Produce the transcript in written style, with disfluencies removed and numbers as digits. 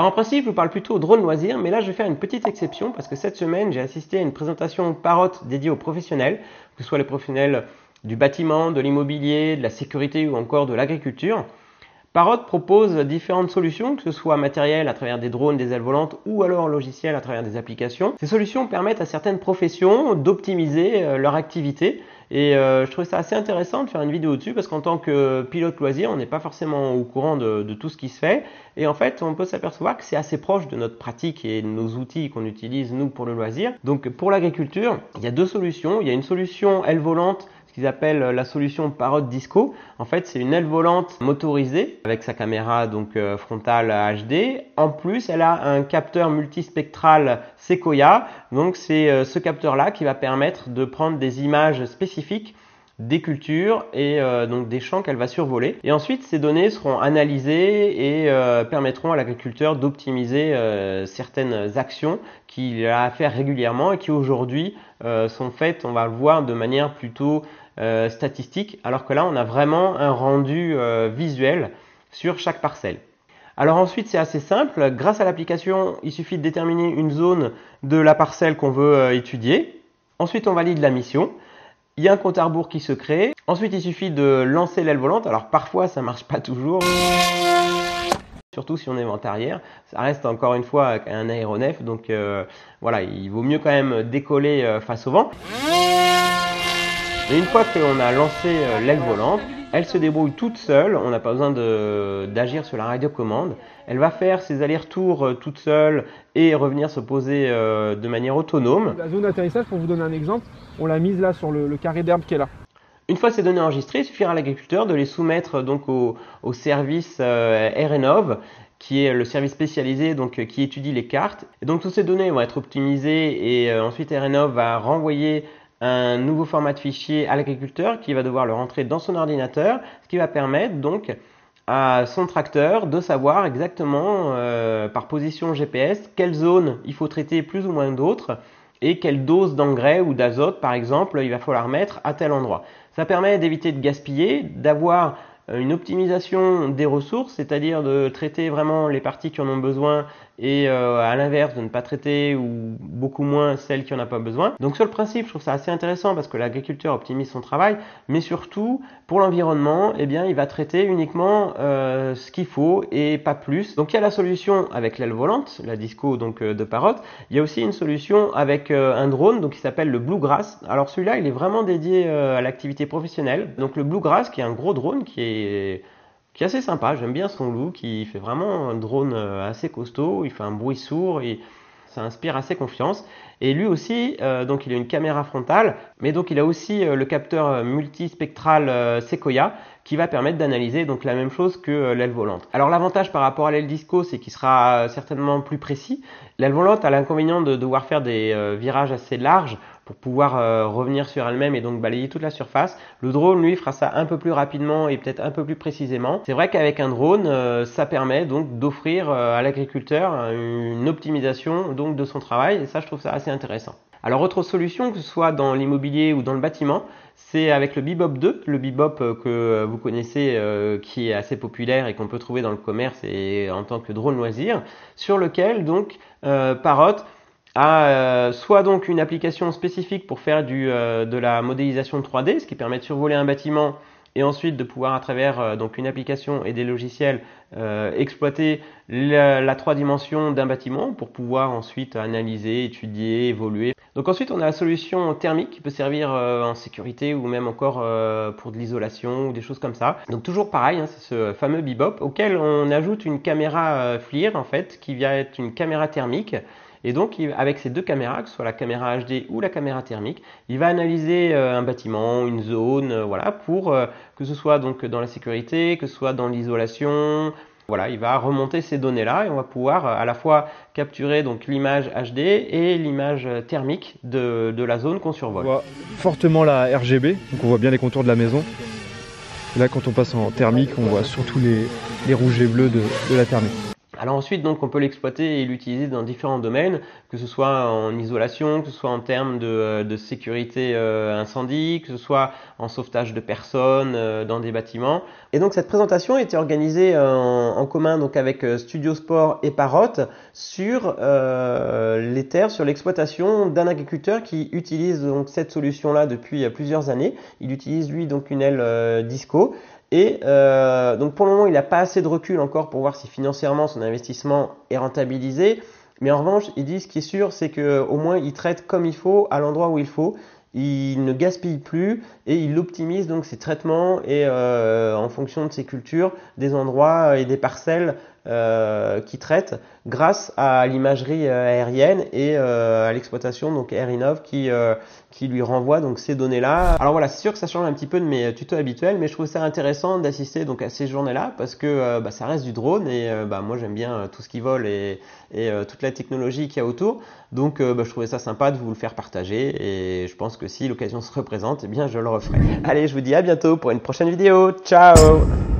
en principe, je vous parle plutôt drone loisir, mais là je vais faire une petite exception parce que cette semaine j'ai assisté à une présentation Parrot dédiée aux professionnels, que ce soit les professionnels du bâtiment, de l'immobilier, de la sécurité ou encore de l'agriculture. Parrot propose différentes solutions, que ce soit matériel à travers des drones, des ailes volantes ou alors logiciel à travers des applications. Ces solutions permettent à certaines professions d'optimiser leur activité et je trouvais ça assez intéressant de faire une vidéo dessus parce qu'en tant que pilote loisir, on n'est pas forcément au courant de tout ce qui se fait et en fait on peut s'apercevoir que c'est assez proche de notre pratique et de nos outils qu'on utilise nous pour le loisir. Donc pour l'agriculture, il y a deux solutions. Il y a une solution aile volante, ce qu'ils appellent la solution Parrot Disco. En fait, c'est une aile volante motorisée avec sa caméra donc frontale HD. En plus, elle a un capteur multispectral Sequoia. Donc, c'est ce capteur-là qui va permettre de prendre des images spécifiques des cultures et donc des champs qu'elle va survoler. Et ensuite, ces données seront analysées et permettront à l'agriculteur d'optimiser certaines actions qu'il a à faire régulièrement et qui aujourd'hui sont faites, on va le voir, de manière plutôt statistique, alors que là, on a vraiment un rendu visuel sur chaque parcelle. Alors ensuite, c'est assez simple. Grâce à l'application, il suffit de déterminer une zone de la parcelle qu'on veut étudier. Ensuite, on valide la mission. Il y a un compte à rebours qui se crée. Ensuite, il suffit de lancer l'aile volante. Alors parfois, ça ne marche pas toujours. Surtout si on est vent arrière. Ça reste encore une fois un aéronef. Donc voilà, il vaut mieux quand même décoller face au vent. Et une fois qu'on a lancé l'aile volante, elle se débrouille toute seule. On n'a pas besoin d'agir sur la radiocommande. Elle va faire ses allers-retours toute seule et revenir se poser de manière autonome. La zone d'atterrissage, pour vous donner un exemple, on l'a mise là sur le carré d'herbe qui est là. Une fois ces données enregistrées, il suffira à l'agriculteur de les soumettre donc au service RNOV, qui est le service spécialisé donc, qui étudie les cartes. Et donc toutes ces données vont être optimisées et ensuite RNOV va renvoyer un nouveau format de fichier à l'agriculteur qui va devoir le rentrer dans son ordinateur, ce qui va permettre donc à son tracteur de savoir exactement par position GPS quelle zone il faut traiter plus ou moins d'autres et quelle dose d'engrais ou d'azote par exemple il va falloir mettre à tel endroit. Ça permet d'éviter de gaspiller, d'avoir une optimisation des ressources, c'est-à-dire de traiter vraiment les parties qui en ont besoin et à l'inverse de ne pas traiter ou beaucoup moins celles qui n'en ont pas besoin. Donc sur le principe, je trouve ça assez intéressant parce que l'agriculteur optimise son travail, mais surtout pour l'environnement, eh bien, il va traiter uniquement ce qu'il faut et pas plus. Donc il y a la solution avec l'aile volante, la Disco donc, de Parrot. Il y a aussi une solution avec un drone donc, qui s'appelle le Bluegrass. Alors celui-là, il est vraiment dédié à l'activité professionnelle. Donc le Bluegrass qui est un gros drone qui est assez sympa, j'aime bien son look, il fait vraiment un drone assez costaud, il fait un bruit sourd, et ça inspire assez confiance. Et lui aussi, donc il a une caméra frontale, mais donc il a aussi le capteur multispectral Sequoia qui va permettre d'analyser donc la même chose que l'aile volante. Alors l'avantage par rapport à l'aile Disco, c'est qu'il sera certainement plus précis. L'aile volante a l'inconvénient de devoir faire des virages assez larges pour pouvoir revenir sur elle-même et donc balayer toute la surface. Le drone, lui, fera ça un peu plus rapidement et peut-être un peu plus précisément. C'est vrai qu'avec un drone, ça permet donc d'offrir à l'agriculteur une optimisation donc de son travail et ça, je trouve ça assez intéressant. Alors autre solution, que ce soit dans l'immobilier ou dans le bâtiment, c'est avec le Bebop 2, le Bebop que vous connaissez qui est assez populaire et qu'on peut trouver dans le commerce et en tant que drone loisir, sur lequel donc Parrot a soit donc une application spécifique pour faire de la modélisation 3D, ce qui permet de survoler un bâtiment et ensuite de pouvoir à travers donc une application et des logiciels exploiter la 3 dimensions d'un bâtiment pour pouvoir ensuite analyser, étudier, évoluer. Donc ensuite on a la solution thermique qui peut servir en sécurité ou même encore pour de l'isolation ou des choses comme ça. Donc toujours pareil, hein, c'est ce fameux Bebop auquel on ajoute une caméra FLIR en fait qui vient être une caméra thermique. Et donc, avec ces deux caméras, que ce soit la caméra HD ou la caméra thermique, il va analyser un bâtiment, une zone, voilà, pour que ce soit donc dans la sécurité, que ce soit dans l'isolation. Voilà, il va remonter ces données-là et on va pouvoir à la fois capturer donc l'image HD et l'image thermique de la zone qu'on survole. On voit fortement la RGB, donc on voit bien les contours de la maison. Et là, quand on passe en thermique, on voit surtout les rouges et bleus de la thermique. Alors ensuite, donc, on peut l'exploiter et l'utiliser dans différents domaines, que ce soit en isolation, que ce soit en termes de sécurité incendie, que ce soit en sauvetage de personnes dans des bâtiments. Et donc cette présentation a été organisée en commun donc avec Studio Sport et Parrot sur les terres, sur l'exploitation d'un agriculteur qui utilise donc cette solution-là depuis plusieurs années. Il utilise lui donc une aile Disco. Et donc pour le moment, il n'a pas assez de recul encore pour voir si financièrement son investissement est rentabilisé. Mais en revanche, il dit ce qui est sûr, c'est qu'au moins il traite comme il faut, à l'endroit où il faut. Il ne gaspille plus et il optimise donc ses traitements et en fonction de ses cultures, des endroits et des parcelles qu'il traite grâce à l'imagerie aérienne et à l'exploitation donc AirInnov qui lui renvoie donc ces données-là. Alors voilà, c'est sûr que ça change un petit peu de mes tutos habituels, mais je trouve ça intéressant d'assister donc à ces journées-là parce que ça reste du drone et moi j'aime bien tout ce qui vole et toute la technologie qu'il y a autour. Donc je trouvais ça sympa de vous le faire partager et je pense que si l'occasion se représente, eh bien je le referai. Allez, je vous dis à bientôt pour une prochaine vidéo. Ciao!